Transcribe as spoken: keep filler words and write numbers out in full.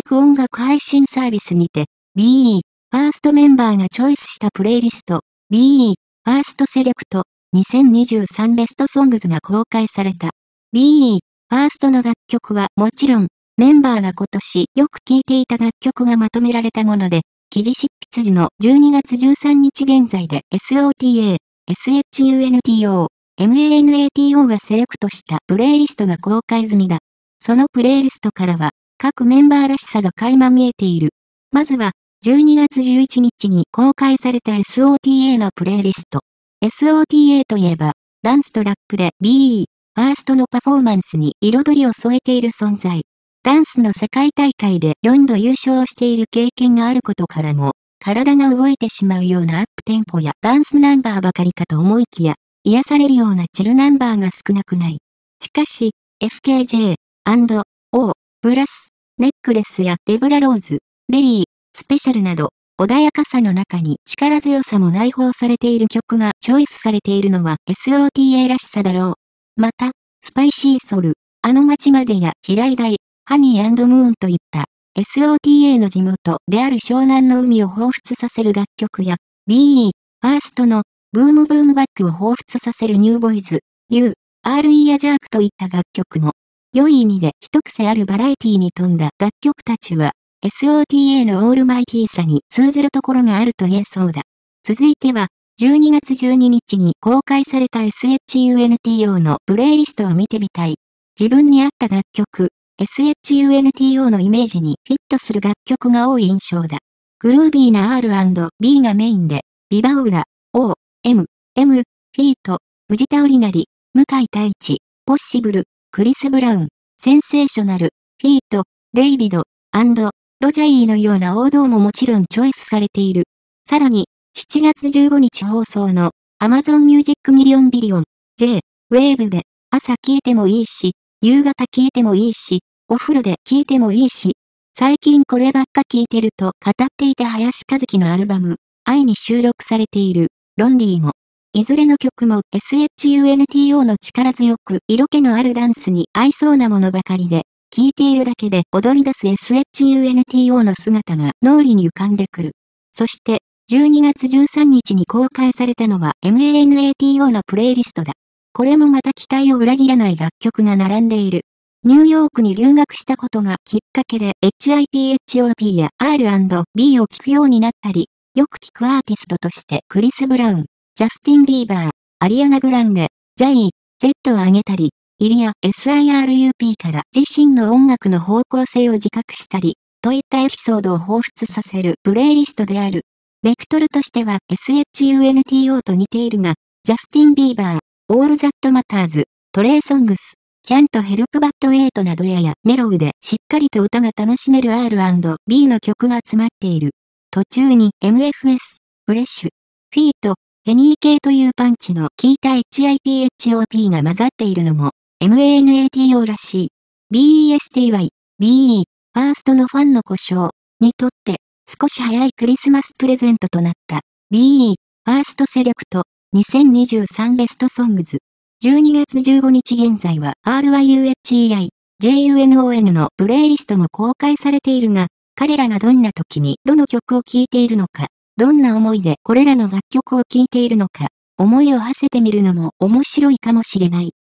各音楽配信サービスにて、ビーイー、ファーストメンバーがチョイスしたプレイリスト、ビーイー、ファーストセレクト、にせんにじゅうさんベストソングズが公開された。ビーイー、ファーストの楽曲はもちろん、メンバーが今年よく聴いていた楽曲がまとめられたもので、記事執筆時のじゅうにがつじゅうさんにち現在で エスオーティーエー、エスエイチユーエヌティーオー、エムエーエヌエーティーオー がセレクトしたプレイリストが公開済みだ。そのプレイリストからは、各メンバーらしさが垣間見えている。まずは、じゅうにがつじゅういちにちに公開された エスオーティーエー のプレイリスト。エスオーティーエー といえば、ダンスとラップで ビーイー、ファーストのパフォーマンスに彩りを添えている存在。ダンスの世界大会でよんど優勝している経験があることからも、体が動いてしまうようなアップテンポやダンスナンバーばかりかと思いきや、癒されるようなチルナンバーが少なくない。しかし、エフケージェー、アンド、オー、プラス、ネックレスやデブラローズ、ベリー、スペシャルなど、穏やかさの中に力強さも内包されている曲がチョイスされているのは エスオーティーエー らしさだろう。また、スパイシーソル、あの街までや平井大、ハニー&ムーンといった エスオーティーエー の地元である湘南の海を彷彿させる楽曲や ビーイー、ファーストのブームブームバックを彷彿させるニューボイズ、ユー、アールイー やジャークといった楽曲も、良い意味で一癖あるバラエティに富んだ楽曲たちは エスオーティーエー のオールマイティーさに通ずるところがあると言えそうだ。続いては、じゅうにがつじゅうににちに公開された エスエイチユーエヌティーオー のプレイリストを見てみたい。自分に合った楽曲、エスエイチユーエヌティーオー のイメージにフィットする楽曲が多い印象だ。グルービーな アールアンドビー がメインで、ビバウラ、O、M、M、フィート、ムジタオリナリ、向井太一、ポッシブル、クリス・ブラウン、センセーショナル、フィート、デイビド、アンド、ロジャイーのような王道ももちろんチョイスされている。さらに、しちがつじゅうごにち放送の Amazon Music Million Billion J、ウェーブで朝聴いてもいいし、夕方聴いてもいいし、お風呂で聴いてもいいし、最近こればっか聴いてると語っていた林和樹のアルバム、愛に収録されている、ロンリーも、いずれの曲も エスエイチユーエヌティーオー の力強く色気のあるダンスに合いそうなものばかりで、聴いているだけで踊り出す エスエイチユーエヌティーオー の姿が脳裏に浮かんでくる。そして、じゅうにがつじゅうさんにちに公開されたのは エムエーエヌエーティーオー のプレイリストだ。これもまた期待を裏切らない楽曲が並んでいる。ニューヨークに留学したことがきっかけで エイチアイピーエイチオーピー や アールアンドビー を聴くようになったり、よく聴くアーティストとしてクリス・ブラウン、ジャスティン・ビーバー、アリアナ・グランデ、ジャイー、Z を挙げたり、イリア、エスアイアールユーピー から自身の音楽の方向性を自覚したり、といったエピソードを彷彿させるプレイリストである。ベクトルとしては エスエイチユーエヌティーオー と似ているが、ジャスティン・ビーバー、オール・ザット・マターズ、トレイ・ソングス、キャント・ヘルプ・バッド・エイトなどややメロウでしっかりと歌が楽しめる アールアンドビー の曲が詰まっている。途中に エムエフエス、フレッシュ、フィート、ペニー系というパンチの効いた エイチアイピーエイチオーピー が混ざっているのも エムエーエヌエーティーオー らしい。ビーイーエスティーワイ、ビーイー、ファーストのファンの故障にとって少し早いクリスマスプレゼントとなった ビーイー、ファーストセレクトにせんにじゅうさんベストソングズ。じゅうにがつじゅうごにち現在は アールアイユーエイチイーアイ、ジェイユーエヌオーエヌ のプレイリストも公開されているが、彼らがどんな時にどの曲を聴いているのか、どんな思いでこれらの楽曲を聴いているのか、思いを馳せてみるのも面白いかもしれない。